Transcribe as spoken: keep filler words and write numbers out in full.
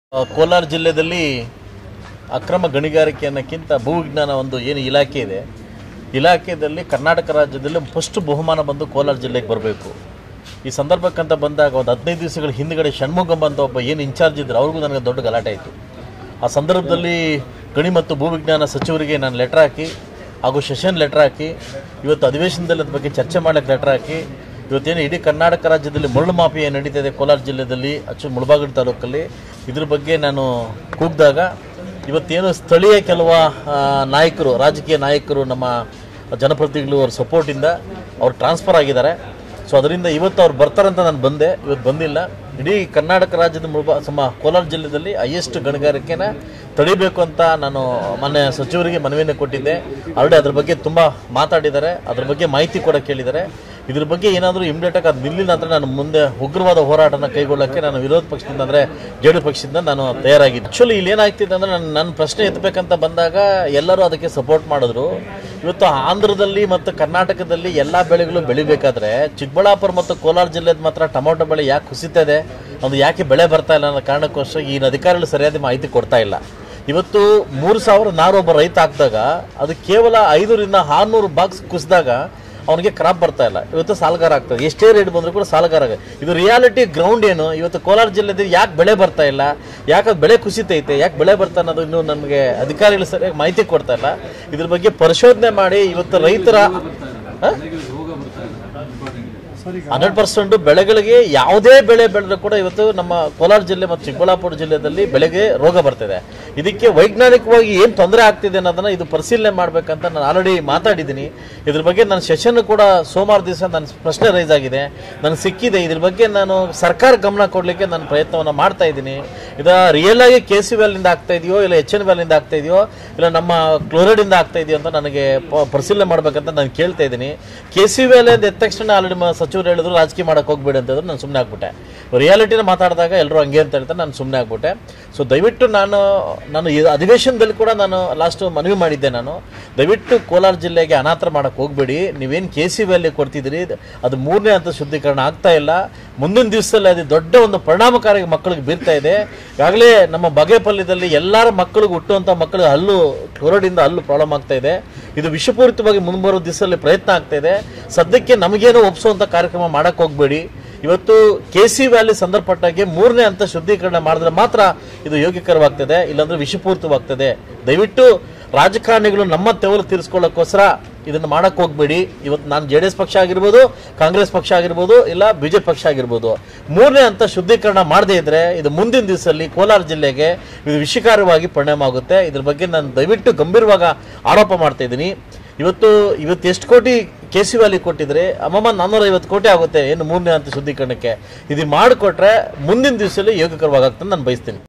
ಕೋಲಾರ ಜಿಲ್ಲೆಯಲ್ಲಿ ಅಕ್ರಮ ಗಣಿಗಾರಿಕೆ ಅನ್ನೋಕ್ಕಿಂತ ಭೂವಿಜ್ಞಾನ ಒಂದು ಏನು ಇಲಾಖೆ ಇದೆ, ಇಲಾಖೆಯಲ್ಲಿ ಕರ್ನಾಟಕ ರಾಜ್ಯದಲ್ಲಿ ಫಸ್ಟ್ ಬಹುಮಾನ ಬಂದು ಕೋಲಾರ ಜಿಲ್ಲೆಗೆ ಬರಬೇಕು. ಈ ಸಂದರ್ಭಕ್ಕಂತ ಬಂದಾಗ ಒಂದು ಹದಿನೈದು ದಿವಸಗಳ ಹಿಂದ್ಗಡೆ ಷಣ್ಮುಗಂ ಅಂತ ಒಬ್ಬ ಏನು ಇನ್ಚಾರ್ಜ್ ಇದ್ರು, ಅವ್ರಿಗೂ ನನಗೆ ದೊಡ್ಡ ಗಲಾಟೆ ಆಯಿತು. ಆ ಸಂದರ್ಭದಲ್ಲಿ ಗಣಿ ಮತ್ತು ಭೂವಿಜ್ಞಾನ ಸಚಿವರಿಗೆ ನಾನು ಲೆಟರ್ ಹಾಕಿ ಹಾಗೂ ಸೆಷನ್ ಲೆಟರ್ ಹಾಕಿ ಇವತ್ತು ಅಧಿವೇಶನದಲ್ಲಿ ಅದ್ರ ಬಗ್ಗೆ ಚರ್ಚೆ ಮಾಡೋಕ್ಕೆ ಲೆಟರ್ ಹಾಕಿ ಇವತ್ತೇನು ಇಡೀ ಕರ್ನಾಟಕ ರಾಜ್ಯದಲ್ಲಿ ಮರಳು ಮಾಫಿಯಾ ನಡೀತಿದೆ ಕೋಲಾರ ಜಿಲ್ಲೆಯಲ್ಲಿ, ಅಚ್ಚು ಮುಳಬಾಗಿಲು ತಾಲೂಕಲ್ಲಿ, ಇದ್ರ ಬಗ್ಗೆ ನಾನು ಕೂಗಿದಾಗ ಇವತ್ತೇನು ಸ್ಥಳೀಯ ಕೆಲವು ನಾಯಕರು, ರಾಜಕೀಯ ನಾಯಕರು, ನಮ್ಮ ಜನಪ್ರತಿನಿಧಿಗಳು ಅವ್ರ ಸಪೋರ್ಟಿಂದ ಅವ್ರು ಟ್ರಾನ್ಸ್ಫರ್ ಆಗಿದ್ದಾರೆ. ಸೊ ಅದರಿಂದ ಇವತ್ತು ಅವ್ರು ಬರ್ತಾರಂತ ನಾನು ಬಂದೆ, ಇವತ್ತು ಬಂದಿಲ್ಲ. ಇಡೀ ಕರ್ನಾಟಕ ರಾಜ್ಯದ ಮುಳಬಾ ಸಮ ಕೋಲಾರ ಜಿಲ್ಲೆಯಲ್ಲಿ ಹೈಯೆಸ್ಟ್ ಗಣಿಗಾರಿಕೆನ ತಡಿಬೇಕು ಅಂತ ನಾನು ಮೊನ್ನೆ ಸಚಿವರಿಗೆ ಮನವಿಯನ್ನು ಕೊಟ್ಟಿದ್ದೆ. ಆಲ್ರೆಡಿ ಅದ್ರ ಬಗ್ಗೆ ತುಂಬ ಮಾತಾಡಿದ್ದಾರೆ, ಅದ್ರ ಬಗ್ಗೆ ಮಾಹಿತಿ ಕೊಡೋಕ್ಕೆ ಹೇಳಿದ್ದಾರೆ. ಇದ್ರ ಬಗ್ಗೆ ಏನಾದರೂ ಇಮಿಡಿಯೇಟಾಗಿ ಅದು ನಿಲ್ಲಿಲ್ಲ ಅಂದರೆ ನಾನು ಮುಂದೆ ಉಗ್ರವಾದ ಹೋರಾಟನ ಕೈಗೊಳ್ಳೋಕ್ಕೆ ನಾನು ವಿರೋಧ ಪಕ್ಷದಿಂದ ಅಂದರೆ ಜೆ ಡಿ ಪಕ್ಷದಿಂದ ನಾನು ತಯಾರಾಗಿದ್ದೆ. ಆ್ಯಕ್ಚುಲಿ ಇಲ್ಲಿ ಏನಾಗ್ತಿದೆ ಅಂದರೆ ನಾನು ನನ್ನ ಪ್ರಶ್ನೆ ಎತ್ತಬೇಕಂತ ಬಂದಾಗ ಎಲ್ಲರೂ ಅದಕ್ಕೆ ಸಪೋರ್ಟ್ ಮಾಡಿದ್ರು. ಇವತ್ತು ಆಂಧ್ರದಲ್ಲಿ ಮತ್ತು ಕರ್ನಾಟಕದಲ್ಲಿ ಎಲ್ಲ ಬೆಳೆಗಳು ಬೆಳಿಬೇಕಾದ್ರೆ ಚಿಕ್ಕಬಳ್ಳಾಪುರ ಮತ್ತು ಕೋಲಾರ ಜಿಲ್ಲೆದು ಮಾತ್ರ ಟೊಮೊಟೊ ಬೆಳೆ ಯಾಕೆ ಕುಸಿತಾ ಇದೆ, ಅದು ಯಾಕೆ ಬೆಳೆ ಬರ್ತಾ ಇಲ್ಲ ಅನ್ನೋ ಕಾರಣಕ್ಕೋಸ್ಕರ ಈ ಅಧಿಕಾರಿಗಳು ಸರಿಯಾದ ಮಾಹಿತಿ ಕೊಡ್ತಾ ಇಲ್ಲ. ಇವತ್ತು ಮೂರು ಸಾವಿರ ನಾರು ಒಬ್ಬ ರೈತ ಹಾಕಿದಾಗ ಅದು ಕೇವಲ ಐನೂರಿಂದ ಆರುನೂರು ಬಾಕ್ಸ್ ಕುಸಿದಾಗ ಅವನಿಗೆ ಕ್ರಾಪ್ ಬರ್ತಾ ಇಲ್ಲ. ಇವತ್ತು ಸಾಲಗಾರ ಆಗ್ತದೆ, ಎಷ್ಟೇ ರೇಟ್ ಬಂದರೂ ಕೂಡ ಸಾಲಗಾರ ಆಗ. ಇದು ರಿಯಾಲಿಟಿ ಗ್ರೌಂಡ್ ಏನು, ಇವತ್ತು ಕೋಲಾರ ಜಿಲ್ಲೆಯಲ್ಲಿ ಯಾಕೆ ಬೆಳೆ ಬರ್ತಾ ಇಲ್ಲ, ಯಾಕೆ ಬೆಳೆ ಕುಸಿತೈತೆ, ಯಾಕೆ ಬೆಳೆ ಬರ್ತಾ ಅನ್ನೋದು ಇನ್ನೂ ನಮಗೆ ಅಧಿಕಾರಿಗಳು ಸರಿಯಾಗಿ ಮಾಹಿತಿ ಕೊಡ್ತಾ ಇಲ್ಲ. ಇದ್ರ ಬಗ್ಗೆ ಪರಿಶೋಧನೆ ಮಾಡಿ ಇವತ್ತು ರೈತರ ಹಂಡ್ರೆಡ್ ಪರ್ಸೆಂಟ್ ಬೆಳೆಗಳಿಗೆ ಯಾವುದೇ ಬೆಳೆ ಬೆಳೆದ್ರೂ ಕೂಡ ಇವತ್ತು ನಮ್ಮ ಕೋಲಾರ ಜಿಲ್ಲೆ ಮತ್ತು ಚಿಕ್ಕಬಳ್ಳಾಪುರ ಜಿಲ್ಲೆಯಲ್ಲಿ ಬೆಳೆಗೆ ರೋಗ ಬರ್ತಿದೆ. ಇದಕ್ಕೆ ವೈಜ್ಞಾನಿಕವಾಗಿ ಏನು ತೊಂದರೆ ಆಗ್ತಿದೆ ಅನ್ನೋದನ್ನ ಇದು ಪರಿಶೀಲನೆ ಮಾಡಬೇಕಂತ ನಾನು ಆಲ್ರೆಡಿ ಮಾತಾಡಿದ್ದೀನಿ. ಇದ್ರ ಬಗ್ಗೆ ನನ್ನ ಸೆಷನ್ ಕೂಡ ಸೋಮವಾರ ದಿವಸ ನನ್ನ ಪ್ರಶ್ನೆ ರೈಸ್ ಆಗಿದೆ, ನನಗೆ ಸಿಕ್ಕಿದೆ. ಇದ್ರ ಬಗ್ಗೆ ನಾನು ಸರ್ಕಾರ ಗಮನ ಕೊಡಲಿಕ್ಕೆ ನಾನು ಪ್ರಯತ್ನವನ್ನು ಮಾಡ್ತಾ ಇದ್ದೀನಿ. ಇದು ರಿಯಲ್ ಆಗಿ ಕೆ ಸಿ ವ್ಯಾಲಿಂದ ಆಗ್ತಾ ಇದೆಯೋ ಇಲ್ಲ ಎಚ್ ಎನ್ ವ್ಯಾಲಿಂದ ಆಗ್ತಾ ಇದೆಯೋ ಇಲ್ಲ ನಮ್ಮ ಕ್ಲೋರೈಡಿಂದ ಆಗ್ತಾ ಇದೆಯೋ ಅಂತ ನನಗೆ ಪರಿಶೀಲನೆ ಮಾಡ್ಬೇಕಂತ ನಾನು ಕೇಳ್ತಾ ಇದ್ದೀನಿ. ಕೆ ಸಿ ವ್ಯಾಲಿ ಅಂತ ಎದ್ದ ತಕ್ಷಣ ಆಲ್ರೆಡಿ ಸಚಿವರು ಹೇಳಿದ್ರು ರಾಜಕೀಯ ಮಾಡಕ್ಕೆ ಹೋಗ್ಬೇಡಿ ಅಂತ ಹೇಳಿದ್ರು, ನಾನು ಸುಮ್ಮನೆ ಆಗ್ಬಿಟ್ಟೆ. ರಿಯಾಲಿಟಿನ ಮಾತಾಡಿದಾಗ ಎಲ್ಲರೂ ಹಂಗೆ ಅಂತ ಹೇಳ್ತಾರೆ, ನಾನು ಸುಮ್ಮನೆ ಆಗ್ಬಿಟ್ಟೆ. ಸೊ ದಯವಿಟ್ಟು ನಾನು ನಾನು ಅಧಿವೇಶನದಲ್ಲಿ ಕೂಡ ನಾನು ಲಾಸ್ಟ್ ಮನವಿ ಮಾಡಿದ್ದೆ, ನಾನು ದಯವಿಟ್ಟು ಕೋಲಾರ ಜಿಲ್ಲೆಗೆ ಅನಾಥರ ಮಾಡಕ್ಕೆ ಹೋಗ್ಬೇಡಿ. ನೀವೇನು ಕೆ ಸಿ ವ್ಯಾಲಿ ಕೊಡ್ತಿದ್ದೀರಿ ಅದು ಮೂರನೇ ಹಂತ ಶುದ್ಧೀಕರಣ ಆಗ್ತಾ ಇಲ್ಲ. ಮುಂದಿನ ದಿವಸದಲ್ಲಿ ಅದು ದೊಡ್ಡ ಒಂದು ಪರಿಣಾಮಕಾರಿ ಮಕ್ಕಳಿಗೆ ಬೀರ್ತಾ ಇದೆ. ಈಗಾಗಲೇ ನಮ್ಮ ಬಗೆಪಲ್ಯದಲ್ಲಿ ಎಲ್ಲರ ಮಕ್ಕಳಿಗೆ ಹುಟ್ಟುವಂಥ ಮಕ್ಕಳಿಗೆ ಹಲ್ಲು ಕ್ಲೋರೈಡಿಂದ ಹಲ್ಲು ಪ್ರಾಬ್ಲಮ್ ಆಗ್ತಾ ಇದೆ. ಇದು ವಿಷಪೂರಿತವಾಗಿ ಮುಂಬರುವ ದಿವಸದಲ್ಲಿ ಪ್ರಯತ್ನ ಆಗ್ತಾ ಇದೆ. ಸದ್ಯಕ್ಕೆ ನಮಗೇನೋ ಒಪ್ಪಿಸುವಂಥ ಕಾರ್ಯಕ್ರಮ ಮಾಡಕ್ಕೆ ಹೋಗ್ಬೇಡಿ. ಇವತ್ತು ಕೆ ಸಿ ವ್ಯಾಲಿ ಸಂದರ್ಭಪಟ್ಟಾಗೆ ಮೂರನೇ ಹಂತ ಶುದ್ಧೀಕರಣ ಮಾಡಿದ್ರೆ ಮಾತ್ರ ಇದು ಯೋಗ್ಯಕರವಾಗ್ತದೆ, ಇಲ್ಲಾಂದ್ರೆ ವಿಷಪೂರಿತವಾಗ್ತದೆ. ದಯವಿಟ್ಟು ರಾಜಕಾರಣಿಗಳು ನಮ್ಮ ತೆವಲು ತೀರಿಸ್ಕೊಳ್ಳೋಕ್ಕೋಸ್ಕರ ಇದನ್ನು ಮಾಡಕ್ಕೆ ಹೋಗ್ಬೇಡಿ. ಇವತ್ತು ನಾನು ಜೆ ಡಿ ಎಸ್ ಪಕ್ಷ ಆಗಿರ್ಬೋದು, ಕಾಂಗ್ರೆಸ್ ಪಕ್ಷ ಆಗಿರ್ಬೋದು, ಇಲ್ಲ ಬಿ ಜೆ ಪಿ ಪಕ್ಷ ಆಗಿರ್ಬೋದು, ಮೂರನೇ ಹಂತ ಶುದ್ಧೀಕರಣ ಮಾಡದೇ ಇದ್ರೆ ಇದು ಮುಂದಿನ ದಿವಸದಲ್ಲಿ ಕೋಲಾರ ಜಿಲ್ಲೆಗೆ ಇದು ವಿಷಕಾರವಾಗಿ ಪರಿಣಾಮ ಆಗುತ್ತೆ. ಇದ್ರ ಬಗ್ಗೆ ನಾನು ದಯವಿಟ್ಟು ಗಂಭೀರವಾಗಿ ಆರೋಪ ಮಾಡ್ತಾ ಇದ್ದೀನಿ. ಇವತ್ತು ಇವತ್ತು ಎಷ್ಟು ಕೋಟಿ ಕೆ ಸಿ ವ್ಯಾಲಿ ಕೊಟ್ಟಿದ್ರೆ ಅಮ್ಮಮ್ಮ ನಾನ್ನೂರ ಐವತ್ತು ಕೋಟಿ ಆಗುತ್ತೆ ಏನು ಮೂರನೇ ಹಂತ ಶುದ್ಧೀಕರಣಕ್ಕೆ. ಇದು ಮಾಡಿಕೊಟ್ರೆ ಮುಂದಿನ ದಿವಸದಲ್ಲಿ ಯೋಗ್ಯಕರವಾಗುತ್ತೆ ನಾನು ಬಯಸ್ತೀನಿ.